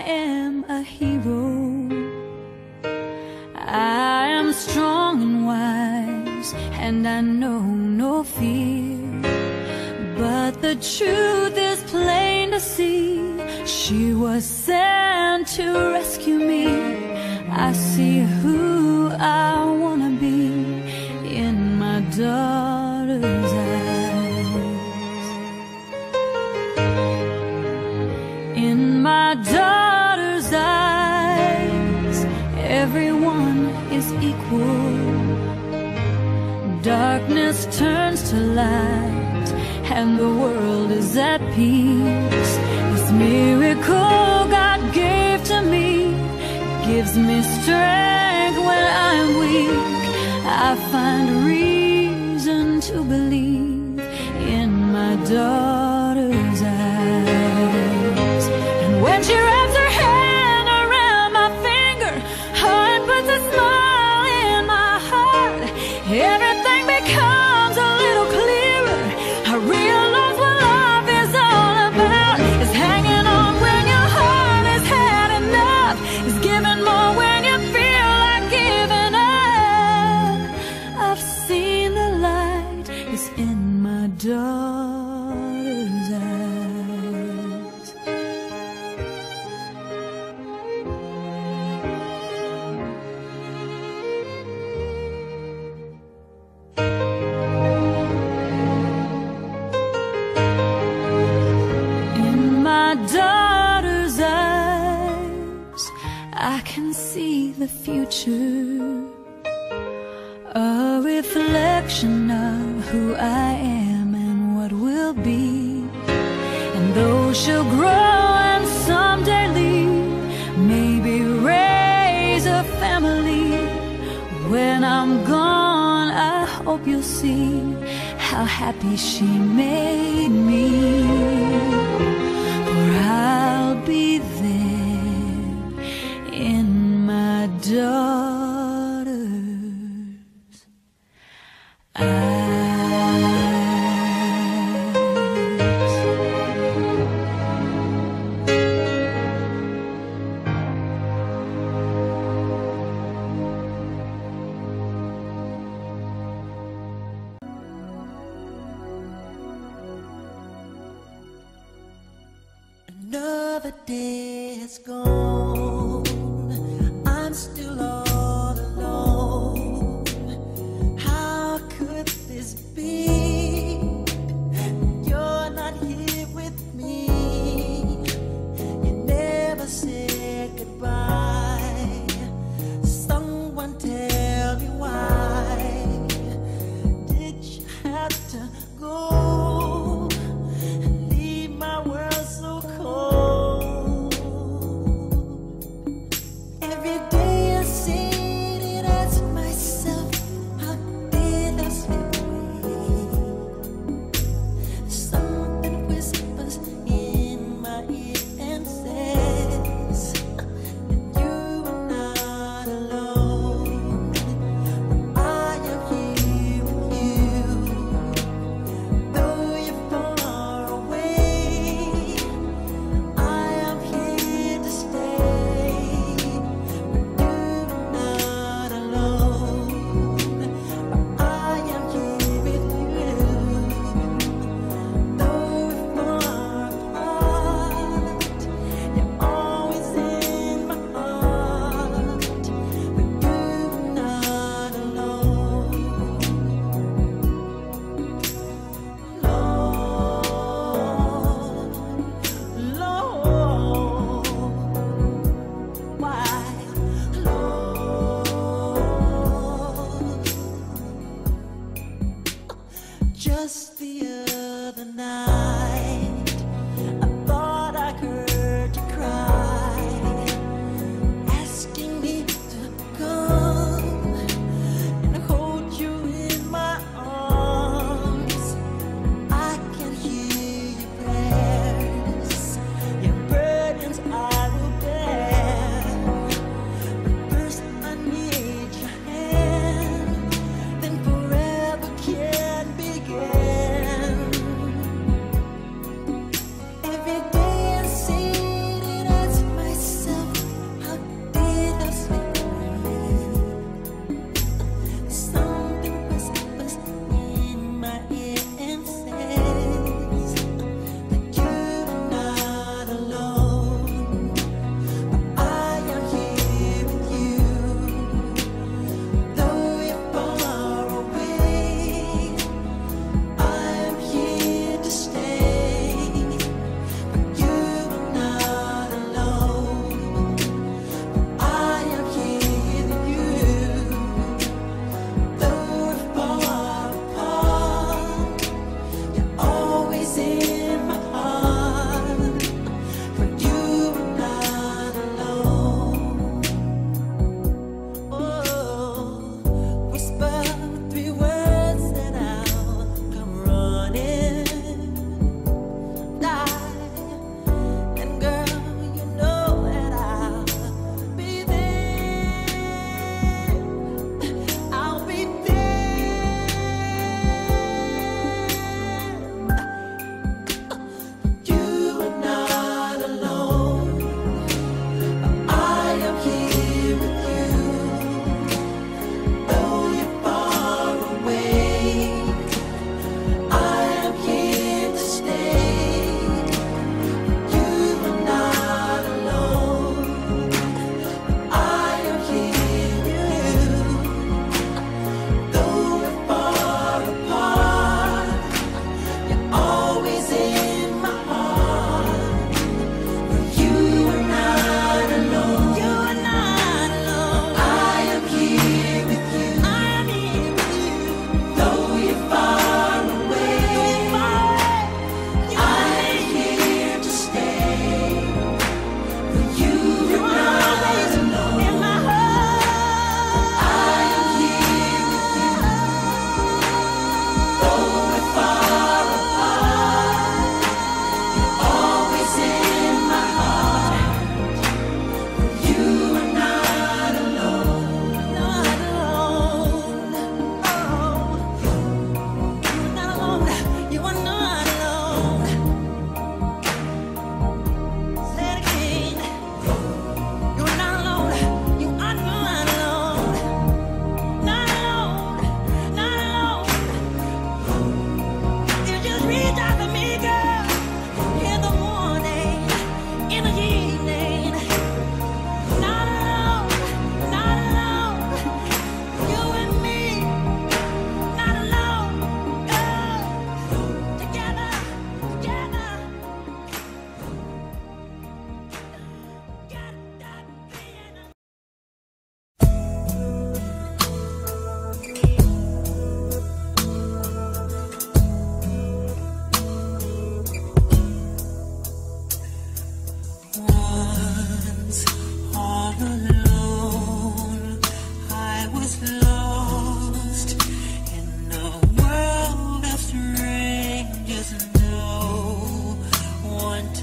am a hero. I am strong and wise, and I know no fear. But the truth is plain to see. She was sent to rescue me. I see who I wanna be in my daughter's eyes. In my daughter's eyes, everyone is equal. Darkness turns to light, and the world is at peace. This miracle God gave to me gives me strength when I'm weak. I find reason to believe in my daughter's eyes. And when she wraps her hand around my finger, and puts a smile in my heart, everything becomes a little clearer. I realize what life is all about. It's hanging on when your heart has had enough. It's giving more when you feel like giving up. I've seen the light is in my daughter's eyes. In my daughter's eyes, I can see the future, a reflection of who I am and what will be. And though she'll grow and someday leave, maybe raise a family, when I'm gone, I hope you'll see how happy she made me. For I'll be there in my daughter's eyes. Another day is gone, I'm still all alone. How could this be? You're not here with me. You never said goodbye. Someone tell me why did you have to go? My world so cold. Every day I see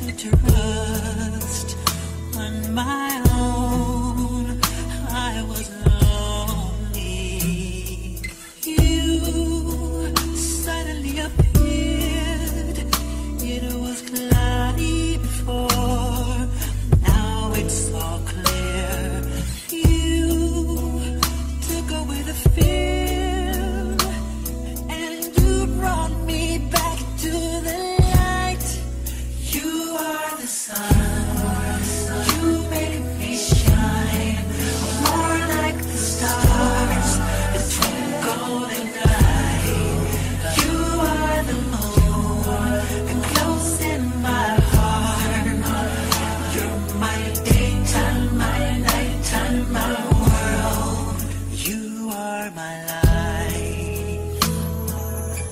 to trust on my own. I was lonely. You suddenly appeared. It was cloudy before. Now it's all clear. You took away the fear, and you brought me back to the light. You are the sun. You made me shine more like the stars that twinkle in night. You are the moon and close in my heart. You're my daytime, my nighttime, my world. You are my life.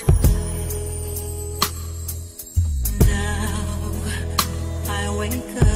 Now I wake up